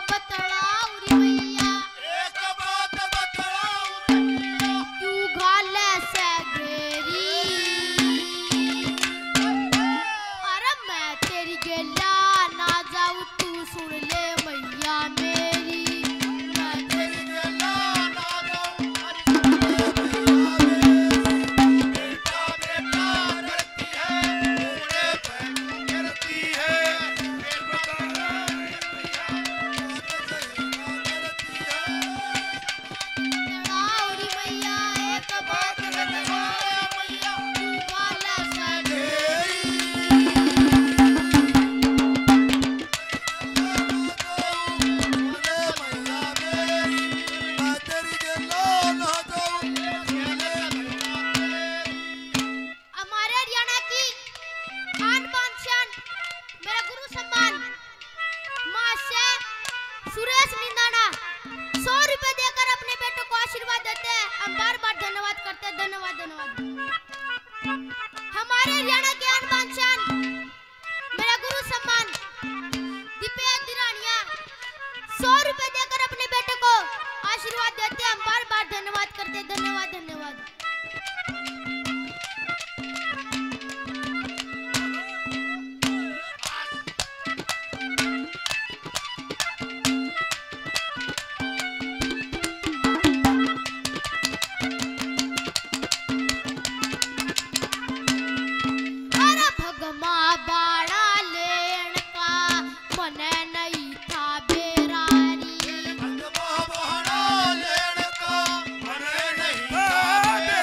बतलाऊरी मैया एक बात बतलाऊं मैया तू गाले से घेरी अरे मैं तेरी गेला ना जाऊं तू सुन ले मैया मेरी मैं तेरी गेला ना जाऊं बेटा बेटा करती है बूढ़े पे करती है बेटा मैया बतलाऊरी मैया एक बात बतलाऊं मैया तू गाले से हमारे हरियाणा की आन बान शान मेरा गुरु सम्मान मां से सुरेश निंदाना 100 रुपए देकर अपने बेटों को आशीर्वाद देते हैं। हम बार बार धन्यवाद करते हैं। धन्यवाद धन्यवाद। हमारे हरियाणा के आन बान शान मेरा गुरु सम्मान दीपेश दिरानिया 100 रुपए देकर अपने बेटे को आशीर्वाद देते हैं। हम बार बार धन्यवाद करते हैं। धन्यवाद धन्यवाद। अरे भगमा बाड़ा लेन का मने नहीं था बेरारी बहना लेने का मने नहीं था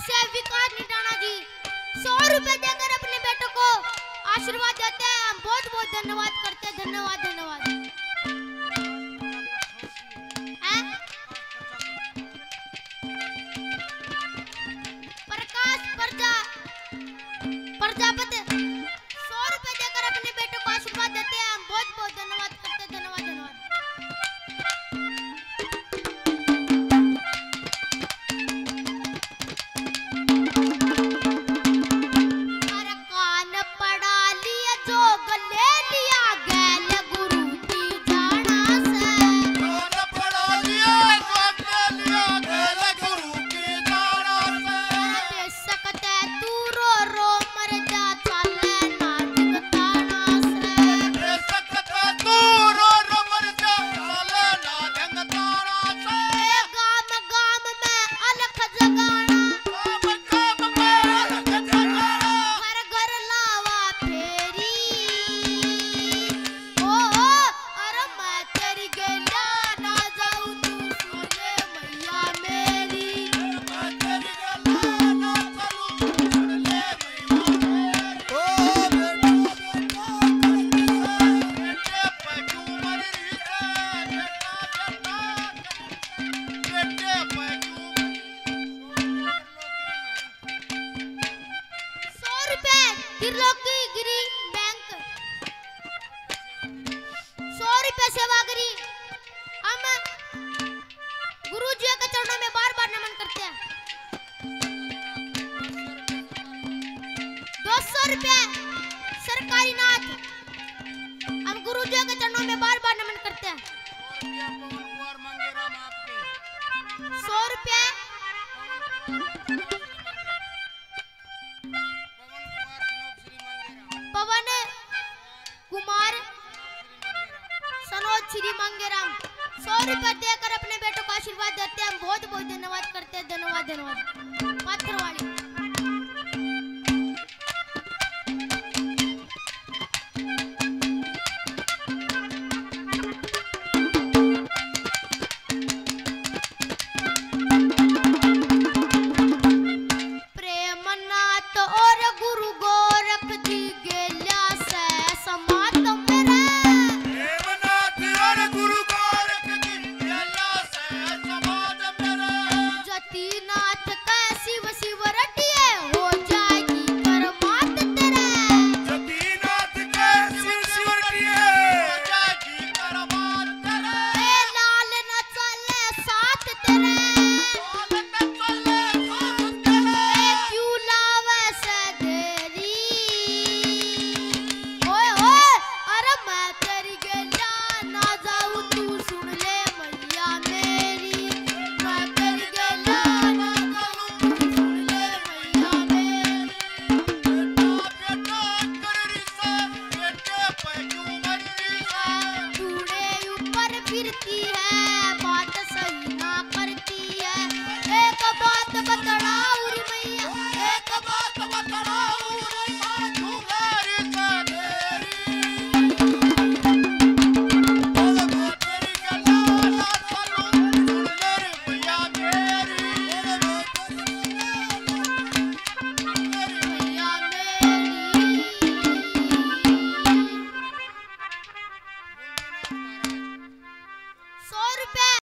से विकास निटाना जी 100 रुपए देकर अपने बेटों को आशीर्वाद देते हैं। हम बहुत बहुत धन्यवाद करते हैं। धन्यवाद धन्यवाद। प्रकाश प्रजापति 100 रुपए देकर अपने बेटों को आशीर्वाद देते हैं। हम बहुत बहुत धन्यवाद करते हैं। धन्यवाद धन्यवाद। त्रिलोकीगिरी बैंक 100 रुपए सेवागिरी। हम गुरु जी के चरणों में बार बार नमन करते हैं। 200 रुपए सरकारी नाथ। हम गुरु जी के चरणों में बार बार नमन करते हैं। 100 रुपए पवन कुमार सनोज श्री मंगेराम 100 रुपए देकर अपने बेटों को आशीर्वाद देते हैं। हम बहुत बहुत धन्यवाद करते हैं। धन्यवाद धन्यवाद।